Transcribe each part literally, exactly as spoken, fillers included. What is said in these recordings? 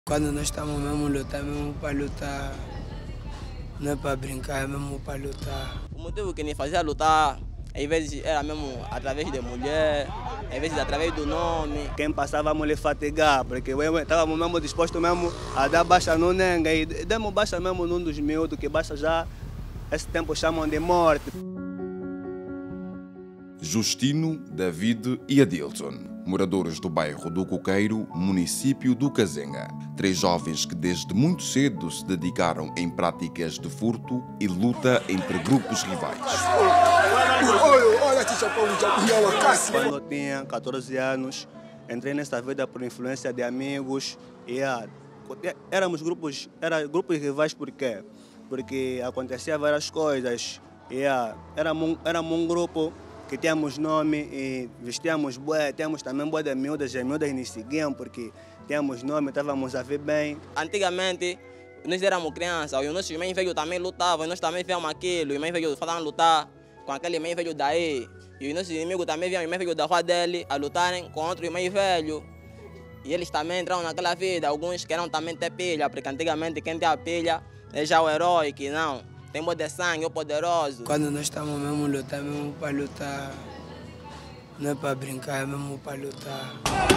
Quando nós estamos mesmo lutando, mesmo para lutar, não é para brincar, é mesmo para lutar. O motivo que me fazia lutar, às vezes era mesmo através de mulher, às vezes através do nome. Quem passava a lhe fatigar, porque estávamos mesmo dispostos mesmo a dar baixa no Nenga e demos baixa mesmo num dos miúdos, que baixa já, esse tempo chamam de morte. Justino, David e Adilson, moradores do bairro do Coqueiro, município do Cazenga. Três jovens que desde muito cedo se dedicaram em práticas de furto e luta entre grupos rivais. Quando eu tinha catorze anos, entrei nessa vida por influência de amigos e ah, éramos grupos, era grupos rivais por quê? Porque acontecia várias coisas e ah, éramos, éramos um grupo que tínhamos nome e vestíamos bué, tínhamos também bué de miúdas, as miúdas nos seguiam porque tínhamos nome, estávamos a ver bem. Antigamente, nós éramos crianças, e os nossos mães velhos também lutavam, e nós também víamos aquilo, e os mães velhos falavam lutar com aquele mãe velho daí, e os nossos inimigos também viam os mães velhos da rua dele a lutarem contra os mães velhos. E eles também entraram naquela vida, alguns queriam também ter pilha, porque antigamente quem tinha pilha é já o herói, que não. Tem bom de sangue, o poderoso. Quando nós estamos mesmo lutando, mesmo para lutar, não é para brincar, é mesmo para lutar.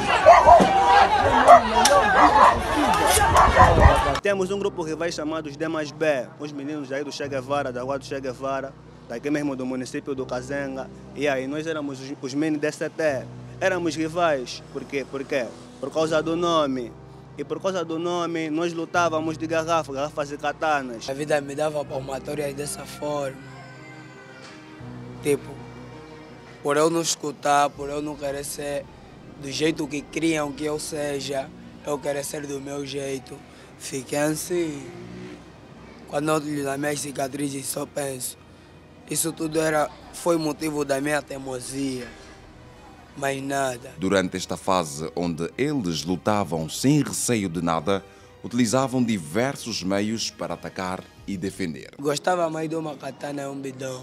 Temos um grupo rival chamado os D mais B, os meninos aí do Che Guevara, da rua do Che Guevara, daqui mesmo do município do Cazenga. E aí nós éramos os, os meninos D C T. Éramos rivais, por quê? Por quê? Por causa do nome. E por causa do nome, nós lutávamos de garrafa, garrafas e katanas. A vida me dava palmatórias dessa forma. Tipo, por eu não escutar, por eu não querer ser do jeito que criam que eu seja, eu querer ser do meu jeito. Fiquei assim. Quando eu olho nas minhas cicatrizes, só penso. Isso tudo era, foi motivo da minha teimosia. Mais nada. Durante esta fase onde eles lutavam sem receio de nada, utilizavam diversos meios para atacar e defender. Gostava mais de uma katana e um bidão.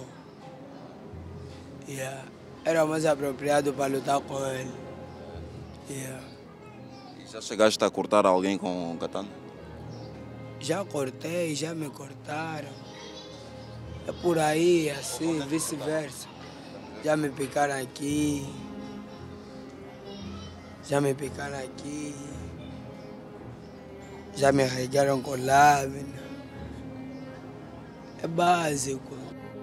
Yeah. Era mais apropriado para lutar com ele. Yeah. E já chegaste a cortar alguém com katana? Já cortei, já me cortaram. É por aí, assim, vice-versa. Já me picaram aqui. Já me picaram aqui, já me arregaram com lâmina. É básico.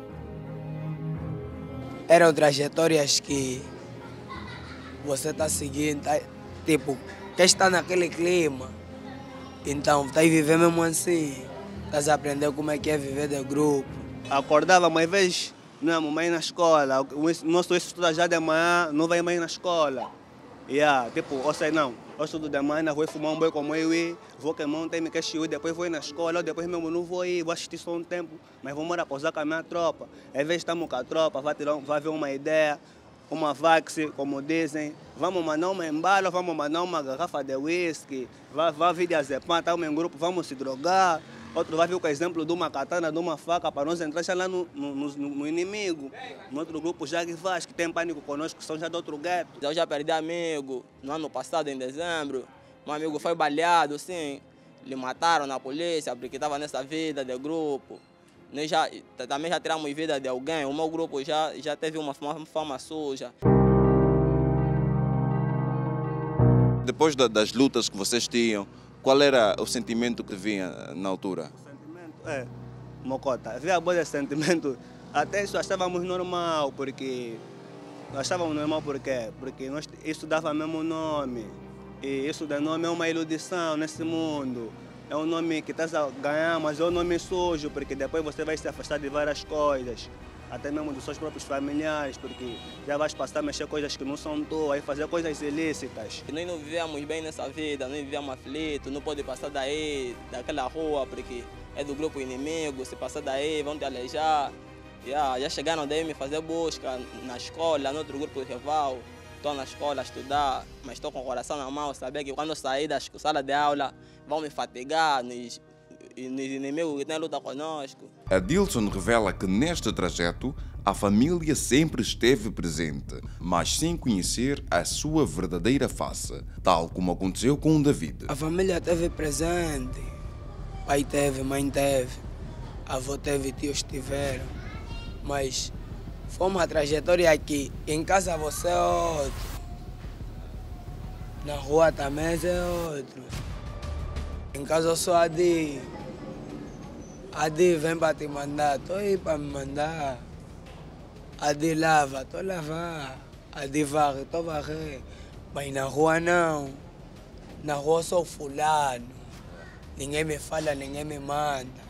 Eram trajetórias que você está seguindo, tá, tipo, quer estar naquele clima. Então, está a viver mesmo assim. Estás a aprender como é que é viver de grupo. Acordava, mas às vezes não é mãe na escola. O nosso estuda já de manhã, não vai mais na escola. Yeah, tipo, ou seja, não, eu estudo de manhã, vou fumar um boi como eu e vou queimar um tempo que eu depois vou ir na escola, depois mesmo não vou ir, vou assistir só um tempo, mas vou morar pausar com a minha tropa. Às vezes estamos com a tropa, vai, tirar, vai ver uma ideia, uma vax, como dizem, vamos mandar uma embala, vamos mandar uma garrafa de whisky, vai, vai vir de azepam, estamos em grupo, vamos se drogar. Outro vai vir com o exemplo de uma katana, de uma faca, para nós entrar já lá no, no, no, no inimigo. No outro grupo já que faz, que tem pânico conosco, que são já de outro gueto. Eu já perdi amigo, no ano passado, em dezembro. Um amigo foi baleado, sim. Lhe mataram na polícia, porque estava nessa vida de grupo. Nós já, também já tiramos vida de alguém, o meu grupo já, já teve uma fama, fama suja. Depois da, das lutas que vocês tinham, qual era o sentimento que vinha na altura? O sentimento é, mocota, havia bom esse sentimento, até isso achávamos normal, porque achávamos normal porque, porque nós, isso dava mesmo nome, e isso de nome é uma iludição nesse mundo, é um nome que estás a ganhar, mas é um nome sujo, porque depois você vai se afastar de várias coisas, até mesmo dos seus próprios familiares, porque já vais passar a mexer coisas que não são tuas, aí fazer coisas ilícitas. Nós não vivíamos bem nessa vida, nós vivíamos aflitos, não pode passar daí, daquela rua, porque é do grupo inimigo, se passar daí vão te alejar. Já, já chegaram daí me fazer busca na escola, no outro grupo rival, estou na escola a estudar, mas estou com o coração na mão, saber que quando eu sair da sala de aula vão me fatigar, nos e nos inimigos que têm luta conosco. Adilson revela que neste trajeto a família sempre esteve presente, mas sem conhecer a sua verdadeira face, tal como aconteceu com o David. A família esteve presente. Pai teve, mãe teve, avô teve, tios tiveram. Mas foi uma trajetória que em casa você é outro. Na rua também é outro. Em casa eu sou a Adi. Adi vem para te mandar, estou aí para me mandar. Adi lava, estou a lavar. Adi varre, estou a varrer. Mas na rua não. Na rua eu sou fulano. Ninguém me fala, ninguém me manda.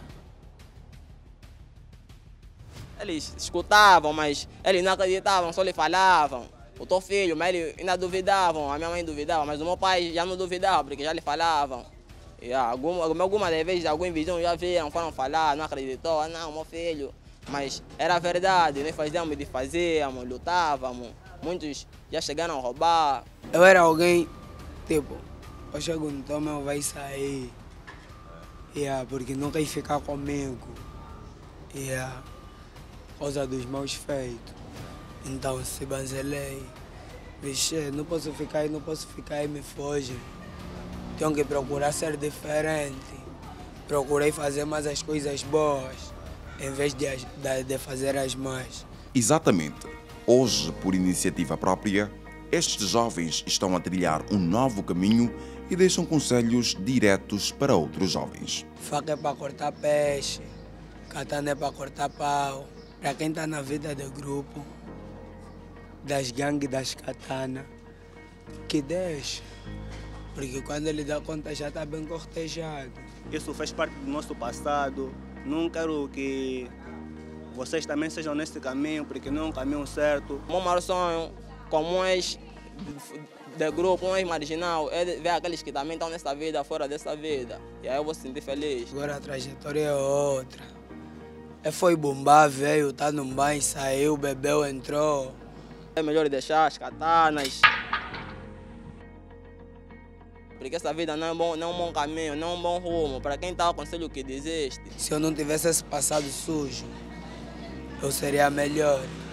Eles escutavam, mas eles não acreditavam, só lhe falavam. O teu filho, mas eles ainda duvidavam, a minha mãe duvidava, mas o meu pai já não duvidava, porque já lhe falavam. E alguma, algumas vezes, alguns vizinhos já viram, foram falar, não acreditou, ah, não, meu filho. Mas era verdade, nós fazíamos de fazíamos, lutávamos, muitos já chegaram a roubar. Eu era alguém, tipo, eu chego no teu, meu vai sair. Yeah, porque não quer ficar comigo. Yeah. Por causa dos meus feitos. Então se baselei. Vixe, não posso ficar aí, não posso ficar aí, me foge. Tenho que procurar ser diferente. Procurei fazer mais as coisas boas, em vez de, de, de fazer as más. Exatamente. Hoje, por iniciativa própria, estes jovens estão a trilhar um novo caminho e deixam conselhos diretos para outros jovens. Faca é para cortar peixe, katana é para cortar pau. Para quem está na vida do grupo, das gangues, das katanas, que deixa. Porque quando ele dá conta já está bem cortejado. Isso faz parte do nosso passado. Não quero que vocês também sejam nesse caminho, porque não é um caminho certo. O meu maior sonho, como és de grupo, um ex-marginal, é ver aqueles que também estão nessa vida, fora dessa vida. E aí eu vou se sentir feliz. Agora a trajetória é outra. Ele foi bombar, veio, tá num banho, saiu, bebeu, entrou. É melhor deixar as katanas. Porque essa vida não é, bom, não é um bom caminho, não é um bom rumo. Para quem está, aconselho que desiste. Se eu não tivesse esse passado sujo, eu seria melhor.